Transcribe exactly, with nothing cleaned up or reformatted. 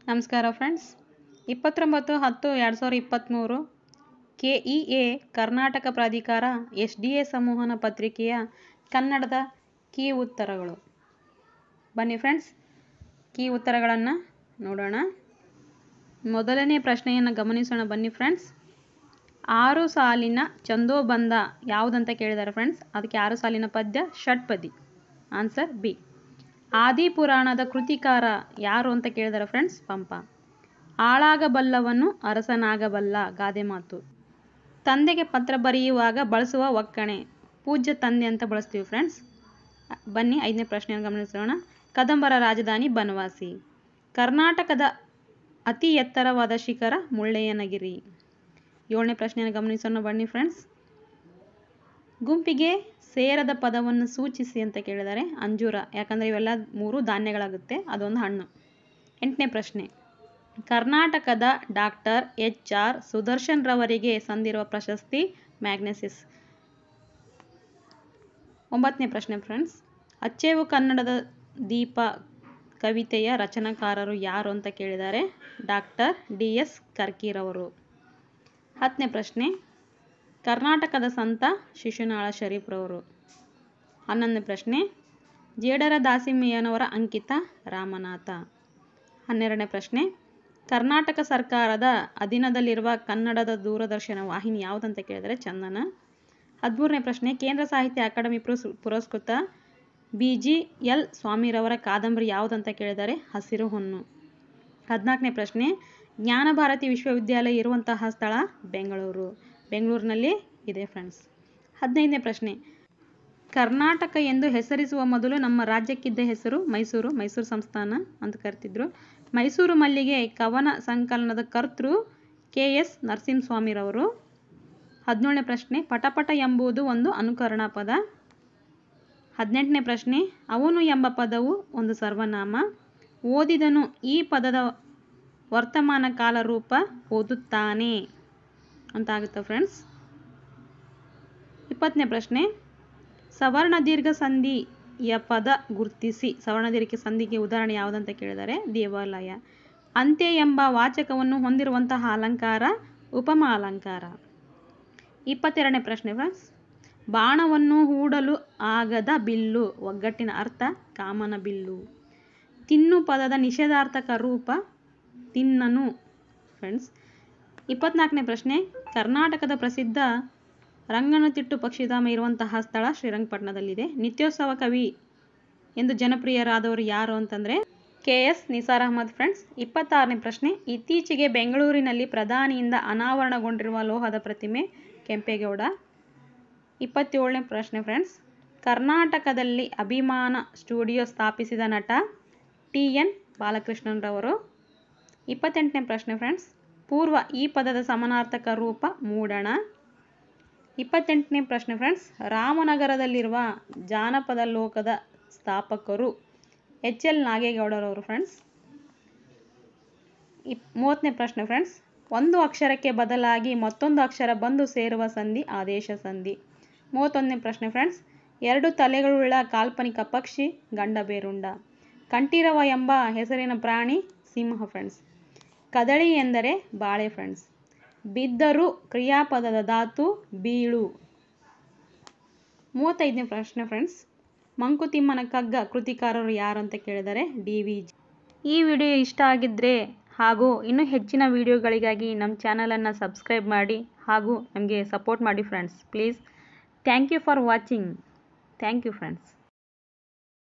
ನಮಸ್ಕಾರ ಫ್ರೆಂಡ್ಸ್. ಇಪ್ಪತ್ತೊಂಬತ್ತು ಹತ್ತು ಎರಡು ಸಾವಿರದ ಇಪ್ಪತ್ತ್ಮೂರು ಕೆ ಇ ಎ ಕರ್ನಾಟಕ ಪ್ರಾಧಿಕಾರ ಎಸ್ ಡಿ ಎ ಸಂವಹನ ಪತ್ರಿಕೆಯ ಕನ್ನಡದ ಕೀ ಉತ್ತರಗಳು. ಬನ್ನಿ ಫ್ರೆಂಡ್ಸ್, ಕೀ ಉತ್ತರಗಳನ್ನು ನೋಡೋಣ. ಮೊದಲನೇ ಪ್ರಶ್ನೆಯನ್ನು ಗಮನಿಸೋಣ. ಬನ್ನಿ ಫ್ರೆಂಡ್ಸ್, ಆರು ಸಾಲಿನ ಛಂದೋಬಂಧ ಯಾವುದಂತ ಕೇಳಿದ್ದಾರೆ ಫ್ರೆಂಡ್ಸ್. ಅದಕ್ಕೆ ಆರು ಸಾಲಿನ ಪದ್ಯ ಷಟ್ಪದಿ. Answer B. ಆದಿಪುರಾಣದ ಕೃತಿಕಾರ ಯಾರು ಅಂತ ಕೇಳಿದ್ದಾರೆ ಫ್ರೆಂಡ್ಸ್. ಪಂಪ. ಆಳಾಗಬಲ್ಲವನು ಅರಸನಾಗಬಲ್ಲ ಗಾದೆ ಮಾತು. ತಂದೆಗೆ ಪತ್ರ ಬರೆಯುವಾಗ ಬಳಸುವ ಒಕ್ಕಣೆ ಪೂಜ್ಯ ತಂದೆ ಅಂತ ಬಳಸ್ತೀವಿ ಫ್ರೆಂಡ್ಸ್. ಬನ್ನಿ ಐದನೇ ಪ್ರಶ್ನೆಯನ್ನು ಗಮನಿಸೋಣ. ಕದಂಬರ ರಾಜಧಾನಿ ಬನವಾಸಿ. ಕರ್ನಾಟಕದ ಅತಿ ಎತ್ತರವಾದ ಶಿಖರ ಮುಳ್ಳಯ್ಯನಗಿರಿ. ಏಳನೇ ಪ್ರಶ್ನೆಯನ್ನು ಗಮನಿಸೋಣ. ಬನ್ನಿ ಫ್ರೆಂಡ್ಸ್, ಗುಂಪಿಗೆ ಸೇರದ ಪದವನ್ನು ಸೂಚಿಸಿ ಅಂತ ಕೇಳಿದ್ದಾರೆ. ಅಂಜೂರ, ಯಾಕಂದರೆ ಇವೆಲ್ಲ ಮೂರು ಧಾನ್ಯಗಳಾಗುತ್ತೆ, ಅದೊಂದು ಹಣ್ಣು. ಎಂಟನೇ ಪ್ರಶ್ನೆ, ಕರ್ನಾಟಕದ ಡಾಕ್ಟರ್ ಎಚ್ ಆರ್ ಸುದರ್ಶನ್ ರವರಿಗೆ ಸಂದಿರುವ ಪ್ರಶಸ್ತಿ ಮ್ಯಾಗ್ನೆಸಿಸ್. ಒಂಬತ್ತನೇ ಪ್ರಶ್ನೆ ಫ್ರೆಂಡ್ಸ್, ಅಚ್ಚೇವು ಕನ್ನಡದ ದೀಪ ಕವಿತೆಯ ರಚನಾಕಾರರು ಯಾರು ಅಂತ ಕೇಳಿದ್ದಾರೆ. ಡಾಕ್ಟರ್ ಡಿ ಎಸ್ ಕರ್ಕಿರವರು. ಹತ್ತನೇ ಪ್ರಶ್ನೆ, ಕರ್ನಾಟಕದ ಸಂತ ಶಿಶುನಾಳ ಶರೀಫ್ರವರು. ಹನ್ನೊಂದನೇ ಪ್ರಶ್ನೆ, ಜೇಡರ ದಾಸಿಮಯ್ಯನವರ ಅಂಕಿತ ರಾಮನಾಥ. ಹನ್ನೆರಡನೇ ಪ್ರಶ್ನೆ, ಕರ್ನಾಟಕ ಸರ್ಕಾರದ ಅಧೀನದಲ್ಲಿರುವ ಕನ್ನಡದ ದೂರದರ್ಶನ ವಾಹಿನಿ ಯಾವುದಂತ ಕೇಳಿದರೆ ಚಂದನ. ಹದಿಮೂರನೇ ಪ್ರಶ್ನೆ, ಕೇಂದ್ರ ಸಾಹಿತ್ಯ ಅಕಾಡೆಮಿ ಪುರಸ್ ಪುರಸ್ಕೃತ ಬಿ ಜಿ ಎಲ್ ಸ್ವಾಮಿರವರ ಕಾದಂಬರಿ ಯಾವುದಂತ ಕೇಳಿದರೆ ಹಸಿರು ಹೊನ್ನು. ಹದಿನಾಲ್ಕನೇ ಪ್ರಶ್ನೆ, ಜ್ಞಾನಭಾರತಿ ವಿಶ್ವವಿದ್ಯಾಲಯ ಇರುವಂತಹ ಸ್ಥಳ ಬೆಂಗಳೂರು. ಬೆಂಗಳೂರಿನಲ್ಲಿ ಇದೆ ಫ್ರೆಂಡ್ಸ್. ಹದಿನೈದನೇ ಪ್ರಶ್ನೆ, ಕರ್ನಾಟಕ ಎಂದು ಹೆಸರಿಸುವ ಮೊದಲು ನಮ್ಮ ರಾಜ್ಯಕ್ಕಿದ್ದ ಹೆಸರು ಮೈಸೂರು. ಮೈಸೂರು ಸಂಸ್ಥಾನ ಅಂತ ಕರಿತಿದ್ರು. ಮೈಸೂರು ಮಲ್ಲಿಗೆ ಕವನ ಸಂಕಲನದ ಕರ್ತೃ ಕೆ ಎಸ್ ನರಸಿಂಹಸ್ವಾಮಿರವರು. ಹದಿನೇಳನೇ ಪ್ರಶ್ನೆ, ಪಟಪಟ ಎಂಬುದು ಒಂದು ಅನುಕರಣ ಪದ. ಹದಿನೆಂಟನೇ ಪ್ರಶ್ನೆ, ಅವನು ಎಂಬ ಪದವು ಒಂದು ಸರ್ವನಾಮ. ಓದಿದನು ಈ ಪದದ ವರ್ತಮಾನ ಕಾಲ ರೂಪ ಓದುತ್ತಾನೆ ಅಂತ ಆಗುತ್ತೆ ಫ್ರೆಂಡ್ಸ್. ಇಪ್ಪತ್ತನೇ ಪ್ರಶ್ನೆ, ಸವರ್ಣ ದೀರ್ಘ ಸಂಧಿಯ ಪದ ಗುರುತಿಸಿ. ಸವರ್ಣ ದೀರ್ಘ ಸಂಧಿಗೆ ಉದಾಹರಣೆ ಯಾವುದಂತ ಕೇಳಿದರೆ ದೇವಾಲಯ. ಅಂತ್ಯ ಎಂಬ ವಾಚಕವನ್ನು ಹೊಂದಿರುವಂತಹ ಅಲಂಕಾರ ಉಪಮಾ ಅಲಂಕಾರ. ಇಪ್ಪತ್ತೆರಡನೇ ಪ್ರಶ್ನೆ ಫ್ರೆಂಡ್ಸ್, ಬಾಣವನ್ನು ಹೂಡಲು ಆಗದ ಬಿಲ್ಲು. ಒಗ್ಗಟ್ಟಿನ ಅರ್ಥ ಕಾಮನ ಬಿಲ್ಲು. ತಿನ್ನು ಪದದ ನಿಷೇಧಾರ್ಥಕ ರೂಪ ತಿನ್ನನು ಫ್ರೆಂಡ್ಸ್. ಇಪ್ಪತ್ನಾಲ್ಕನೇ ಪ್ರಶ್ನೆ, ಕರ್ನಾಟಕದ ಪ್ರಸಿದ್ಧ ರಂಗನತಿಟ್ಟು ಪಕ್ಷಿಧಾಮ ಇರುವಂತಹ ಸ್ಥಳ ಶ್ರೀರಂಗಪಟ್ಟಣದಲ್ಲಿದೆ. ನಿತ್ಯೋತ್ಸವ ಕವಿ ಎಂದು ಜನಪ್ರಿಯರಾದವರು ಯಾರು ಅಂತಂದರೆ K S Nisar Ahmed friends. ಇಪ್ಪತ್ತಾರನೇ ಪ್ರಶ್ನೆ, ಇತ್ತೀಚೆಗೆ ಬೆಂಗಳೂರಿನಲ್ಲಿ ಪ್ರಧಾನಿಯಿಂದ ಅನಾವರಣಗೊಂಡಿರುವ ಲೋಹದ ಪ್ರತಿಮೆ ಕೆಂಪೇಗೌಡ. ಇಪ್ಪತ್ತೇಳನೇ ಪ್ರಶ್ನೆ ಫ್ರೆಂಡ್ಸ್, ಕರ್ನಾಟಕದಲ್ಲಿ ಅಭಿಮಾನ ಸ್ಟುಡಿಯೋ ಸ್ಥಾಪಿಸಿದ ನಟ ಟಿ ಎನ್ ಬಾಲಕೃಷ್ಣನ್ರವರು. ಇಪ್ಪತ್ತೆಂಟನೇ ಪ್ರಶ್ನೆ ಫ್ರೆಂಡ್ಸ್, ಪೂರ್ವ ಈ ಪದದ ಸಮಾನಾರ್ಥಕ ರೂಪ ಮೂಡಣ. ಇಪ್ಪತ್ತೆಂಟನೇ ಪ್ರಶ್ನೆ ಫ್ರೆಂಡ್ಸ್, ರಾಮನಗರದಲ್ಲಿರುವ ಜಾನಪದ ಲೋಕದ ಸ್ಥಾಪಕರು ಎಚ್ ಎಲ್ ನಾಗೇಗೌಡರವರು ಫ್ರೆಂಡ್ಸ್. ಇಪ್ ಮೂವತ್ತನೇ ಪ್ರಶ್ನೆ ಫ್ರೆಂಡ್ಸ್, ಒಂದು ಅಕ್ಷರಕ್ಕೆ ಬದಲಾಗಿ ಮತ್ತೊಂದು ಅಕ್ಷರ ಬಂದು ಸೇರುವ ಸಂಧಿ ಆದೇಶ ಸಂಧಿ. ಮೂವತ್ತೊಂದನೇ ಪ್ರಶ್ನೆ ಫ್ರೆಂಡ್ಸ್, ಎರಡು ತಲೆಗಳುಳ್ಳ ಕಾಲ್ಪನಿಕ ಪಕ್ಷಿ ಗಂಡಬೇರುಂಡ. ಕಂಠೀರವ ಎಂಬ ಹೆಸರಿನ ಪ್ರಾಣಿ ಸಿಂಹ ಫ್ರೆಂಡ್ಸ್. ಕದಳಿ ಎಂದರೆ ಬಾಳೆ ಫ್ರೆಂಡ್ಸ್. ಬಿದ್ದರು ಕ್ರಿಯಾಪದದ ಧಾತು ಬೀಳು. ಮೂವತ್ತೈದನೇ ಪ್ರಶ್ನೆ ಫ್ರೆಂಡ್ಸ್, ಮಂಕುತಿಮ್ಮನ ಕಗ್ಗ ಕೃತಿಕಾರರು ಯಾರು ಅಂತ ಕೇಳಿದರೆ ಡಿ ವಿ ಜಿ. ಈ ವಿಡಿಯೋ ಇಷ್ಟ ಆಗಿದ್ದರೆ ಹಾಗೂ ಇನ್ನೂ ಹೆಚ್ಚಿನ ವಿಡಿಯೋಗಳಿಗಾಗಿ ನಮ್ಮ ಚಾನಲನ್ನು ಸಬ್ಸ್ಕ್ರೈಬ್ ಮಾಡಿ ಹಾಗೂ ನಮಗೆ ಸಪೋರ್ಟ್ ಮಾಡಿ friends. Please. Thank you for watching. Thank you friends.